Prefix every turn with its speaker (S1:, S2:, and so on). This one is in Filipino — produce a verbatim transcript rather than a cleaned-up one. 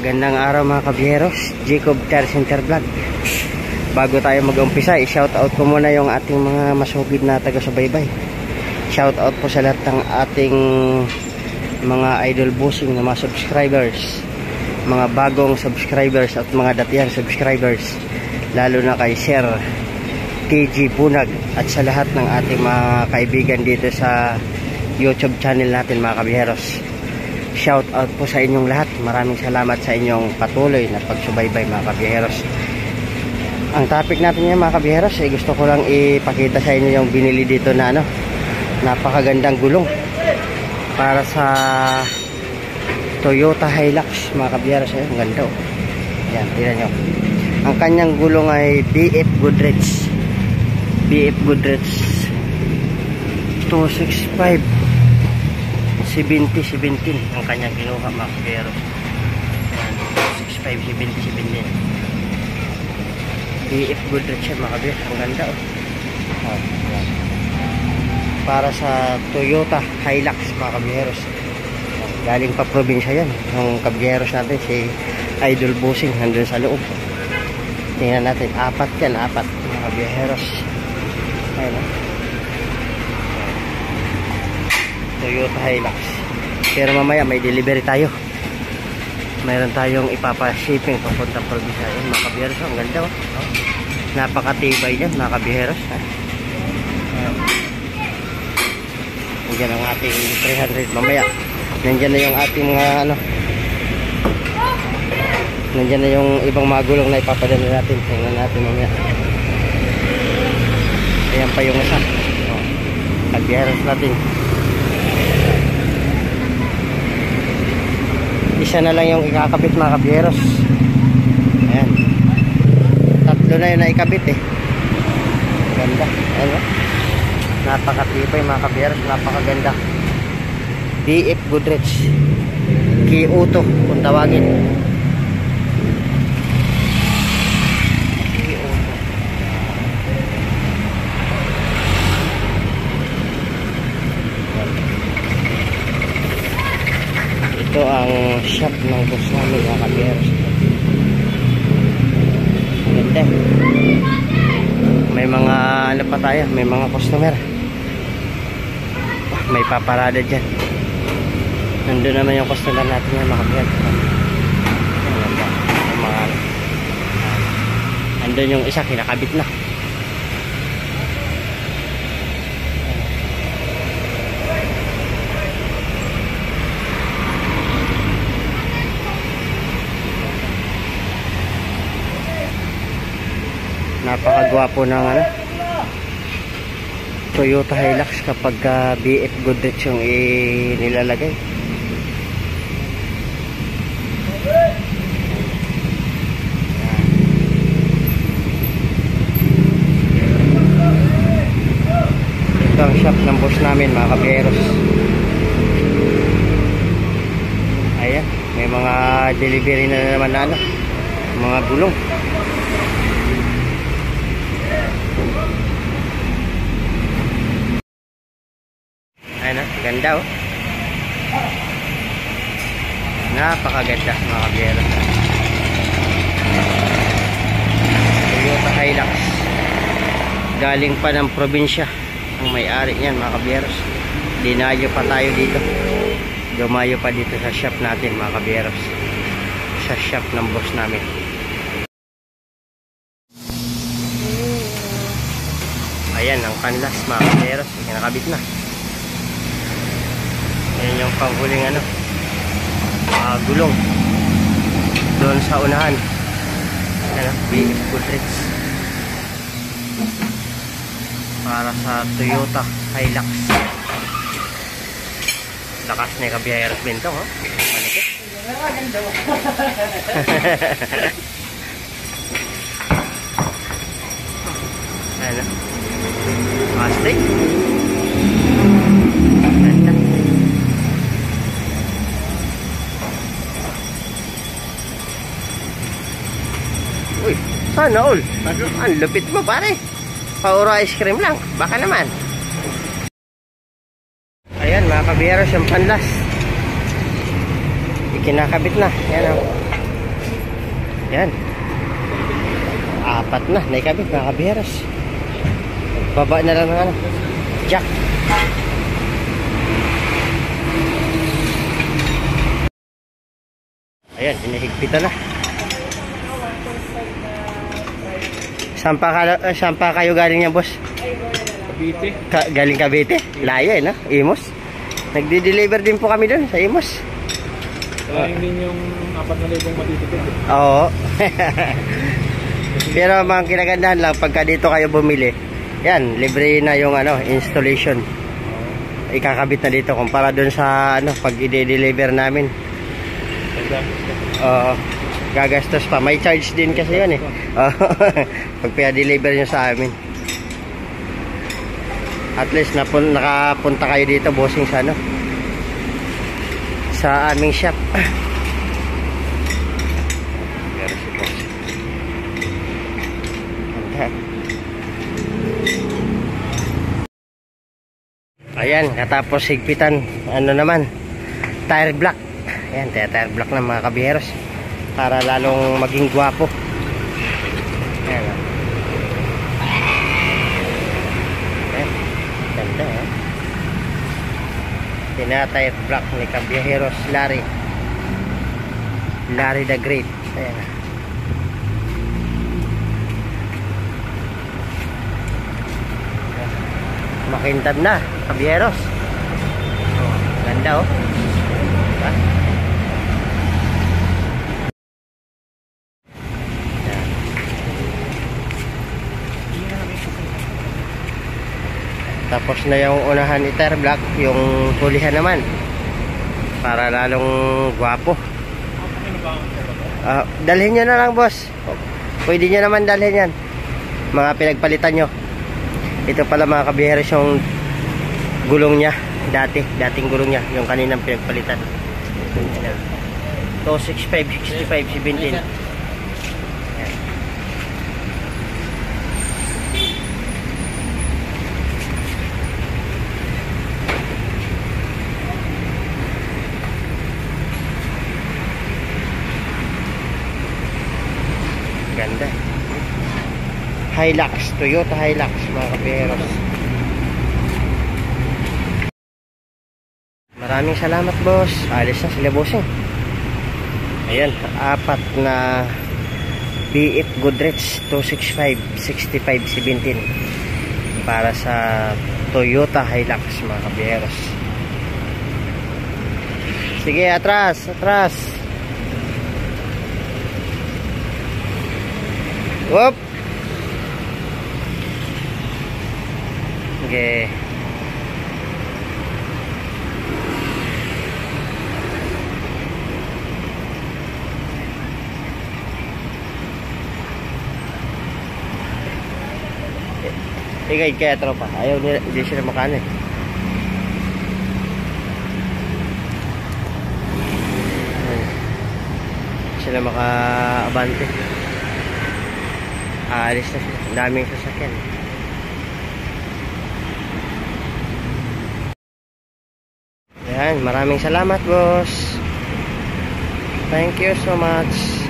S1: Gandang araw mga kabyeros, Jacob Car Center Vlog. Bago tayo mag-umpisa, i-shoutout ko muna yung ating mga masugid na taga-subaybay. Shoutout po sa lahat ng ating mga idol bossing na mga subscribers, mga bagong subscribers at mga datihan subscribers, lalo na kay Sir T G Bunag at sa lahat ng ating mga kaibigan dito sa YouTube channel natin mga kabyeros. Shout out po sa inyong lahat. Maraming salamat sa inyong patuloy na pagsubaybay mga kabyeros. Ang topic natin ngayon mga kabyeros ay gusto ko lang ipakita sa inyo yung binili dito na ano, napakagandang gulong para sa Toyota Hilux mga kabyeros. Ay, ang ganda oh. Yan, tingnan nyo. Ang kanyang gulong ay B F Goodrich B F Goodrich two sixty-five seventy seventeen ang kanyang kinuha mga kabyeros. two sixty-five seventy seventeen B F Goodrich siya mga kabyeros. Ang ganda oh. Oh, yan. Para sa Toyota Hilux mga kabyeros. Galing pa probinsya yan yung kabyeros natin, si Idol Bossing, nandun sa loob. Tingnan natin, apat yan, apat mga kabyeros. Ayun oh. Toyota Hilux. Pero mamaya may delivery tayo. Mayroon tayong ipapa-shipping papuntang probinsya. Ayun mga kabyeros, ang ganda oh. Napakatibay yan mga kabyeros. Nandiyan ang ating three hundred mamaya. Nandiyan na yung ating mga ano, nandiyan na yung ibang mga gulong na ipapadala natin. Tingnan natin mamaya. Ayan pa yung isa oh, kabyeros natin. Isa na lang yung ikakabit mga kabyeros. Ayan, tatlo na yun na ikabit eh. Ganda. Ayan o, napakatibay mga kabyeros, napakaganda. B F Goodrich Kyoto kung tawagin. Ito ang shop ng boss namin mga kabyeros. Ganda. May mga ano pa tayo, may mga customer. May paparada dyan. Nandun naman yung customer natin yan mga kabyeros. Nandun yung isa, kinakabit na. Napakagwapo ng ano, Toyota Hilux kapag uh, B F Goodrich yung nilalagay. Ito ang shop ng boss namin mga kabyeros. Ayan, may mga delivery na naman na ano, mga gulong. Ano, ganda oh. Napakaganda mga kabyeros. Toyota Hilux. Galing pa ng probinsya ang may-ari niyan mga kabyeros. Dinayo pa tayo dito. Dumayo pa dito sa shop natin mga kabyeros. Sa shop ng boss namin. Ayan ang canvas mga kabyeros. Kinakabit na. Ayan yung panghuling ano, uh, gulong doon sa unahan. Ayan, B F Goodrich para sa Toyota Hilux. Lakas na yung kabyeros bintong oh. Manikit. Ayan o, plastic. Ganda. Uy, sana all. Ang lupit mo pare. Pauro ice cream lang. Baka naman. Ayan mga kabyeros, yung panlas. Ikinakabit na. Ayan o. Yan. Apat na. Naikabit mga kabiheros. Baba na lang ng ano. Jack. Ayan, hinihigpitan na. Saan pa, ka, uh, saan pa kayo galing yan, boss?
S2: Cavite.
S1: Ka, galing Cavite? Layo eh, no? Imos. Nagdi-deliver din po kami doon sa Imos.
S2: Kalahin din yung apat na libong matitipid.
S1: Oo. Pero mga kinagandahan lang, pagka dito kayo bumili, yan, libre na yung ano, installation. Ikakabit na dito kumpara doon sa ano, pag i-deliver namin. Oo. Gagastos pa. May charge din kasi yun eh. Pag pina-deliver nyo sa amin. At least napun nakapunta kayo dito, bossing, sa ano, sa aming shop. Ayan, katapos higpitan, ano naman, tire block. Ayan, tire block na mga kabiheros, para lalong maging gwapo. Ayan, ayan, ganda eh. Tina-tire block ni kabiheros Larry Larry the Great. Ayan, makintab na kabiheros. Oh, ganda oh. Diba? Ayan. Tapos na yung unahan i-tire block, yung hulihan naman para lalong gwapo. Uh, dalhin nyo na lang, boss. Pwede nyo naman dalhin yan, mga pinagpalitan nyo. Ito pala mga kabiheros yung gulong nya dati, dating gulong nya, yung kaninang pinagpalitan. two sixty-five, sixty-five, seventeen. Ganda. Hilux, Toyota Hilux mga kabiheros. Maraming salamat, boss. Alis na sila, bossing. Ayan, apat na B F Goodrich two sixty-five, sixty-five, seventeen para sa Toyota Hilux mga kabiheros. Sige, atras, atras. Whoop. Okay. I-guide kaya tropa. Ayaw nila, hindi sila makano eh. Sila maka-abante. Aalis na sila. Ang daming sasakyan. Ayan, maraming salamat, boss. Thank you so much.